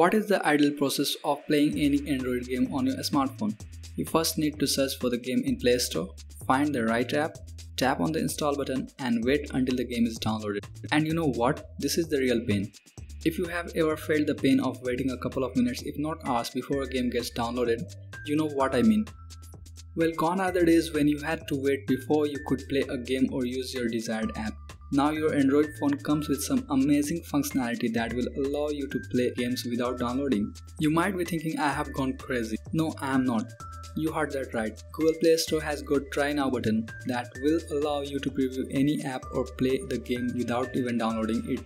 What is the ideal process of playing any Android game on your smartphone? You first need to search for the game in Play Store, find the right app, tap on the install button and wait until the game is downloaded. And you know what? This is the real pain. If you have ever felt the pain of waiting a couple of minutes if not hours before a game gets downloaded, you know what I mean. Well, gone are the days when you had to wait before you could play a game or use your desired app. Now your Android phone comes with some amazing functionality that will allow you to play games without downloading. You might be thinking I have gone crazy. No, I am not. You heard that right. Google Play Store has got Try Now button that will allow you to preview any app or play the game without even downloading it.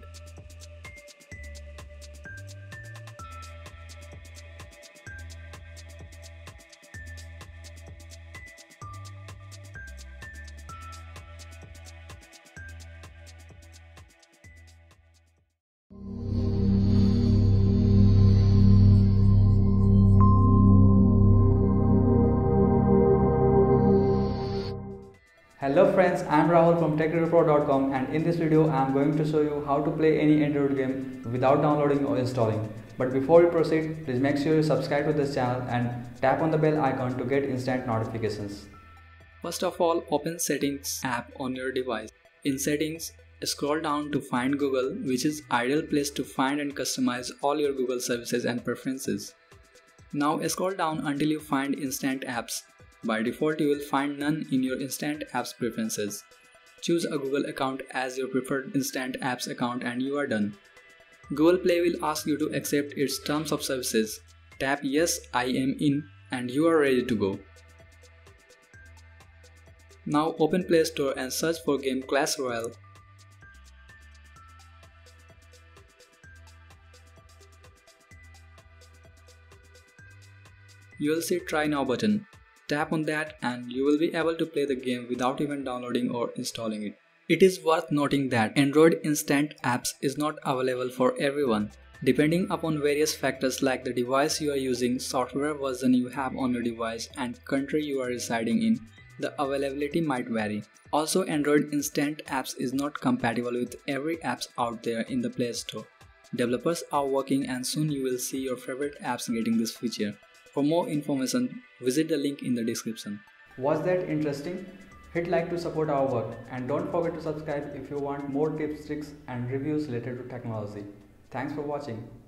Hello friends, I am Rahul from TechRepro.com and in this video I am going to show you how to play any Android game without downloading or installing. But before we proceed, please make sure you subscribe to this channel and tap on the bell icon to get instant notifications. First of all, open Settings app on your device. In Settings, scroll down to find Google, which is ideal place to find and customize all your Google services and preferences. Now scroll down until you find Instant Apps. By default, you will find none in your Instant Apps preferences. Choose a Google account as your preferred Instant Apps account and you are done. Google Play will ask you to accept its terms of services. Tap Yes, I am in and you are ready to go. Now open Play Store and search for game Clash Royale. You will see Try Now button. Tap on that and you will be able to play the game without even downloading or installing it. It is worth noting that Android Instant Apps is not available for everyone. Depending upon various factors like the device you are using, software version you have on your device and country you are residing in, the availability might vary. Also, Android Instant Apps is not compatible with every apps out there in the Play Store. Developers are working and soon you will see your favorite apps getting this feature. For more information, visit the link in the description. Was that interesting? Hit like to support our work and don't forget to subscribe if you want more tips, tricks and reviews related to technology. Thanks for watching.